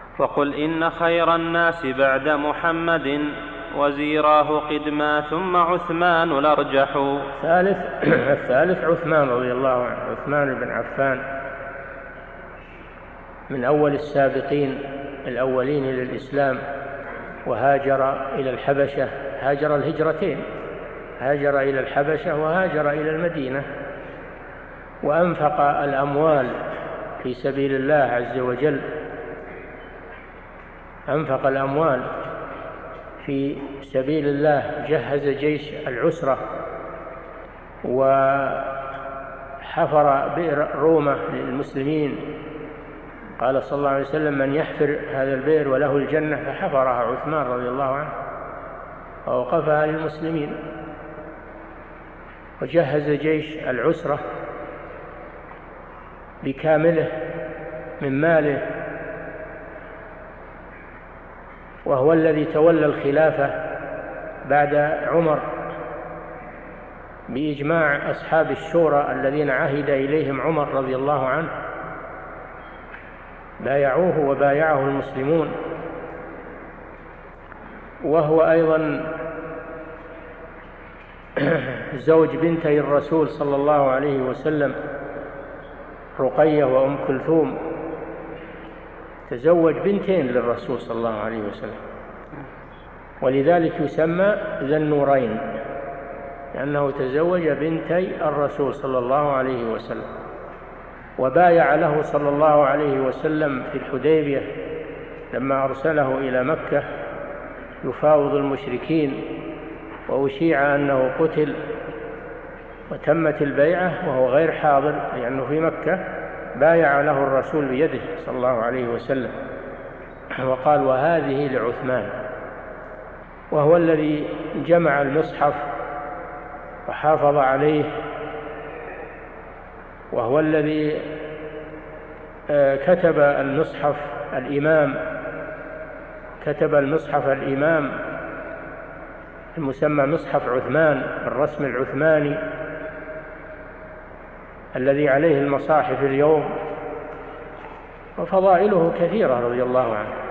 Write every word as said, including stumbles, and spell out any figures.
فقل إن خير الناس بعد محمد وزيراه قدما ثم عثمان الأرجح. الثالث الثالث عثمان رضي الله عنه، عثمان بن عفان من أول السابقين الأولين إلى الإسلام، وهاجر إلى الحبشة، هاجر الهجرتين، هاجر إلى الحبشة وهاجر إلى المدينة، وأنفق الأموال في سبيل الله عز وجل، أنفق الأموال في سبيل الله، جهز جيش العسرة وحفر بئر رومة للمسلمين، قال صلى الله عليه وسلم: من يحفر هذا البئر وله الجنة، فحفرها عثمان رضي الله عنه ووقفها للمسلمين، وجهز جيش العسرة بكامله من ماله، وهو الذي تولى الخلافة بعد عمر بإجماع أصحاب الشورى الذين عهد إليهم عمر رضي الله عنه، بايعوه وبايعه المسلمون. وهو أيضا زوج بنتي الرسول صلى الله عليه وسلم، رقية وأم كلثوم، تزوج بنتين للرسول صلى الله عليه وسلم، ولذلك يسمى ذا النورين، لأنه تزوج بنتي الرسول صلى الله عليه وسلم. وبايع له صلى الله عليه وسلم في الحديبية لما أرسله إلى مكة يفاوض المشركين، وأشيع أنه قتل وتمت البيعة وهو غير حاضر لأنه في مكة، بايع له الرسول بيده صلى الله عليه وسلم وقال: وهذه لعثمان. وهو الذي جمع المصحف وحافظ عليه، وهو الذي كتب المصحف الإمام، كتب المصحف الإمام المسمى مصحف عثمان بالرسم العثماني الذي عليه المصاحف اليوم، وفضائله كثيرة رضي الله عنه.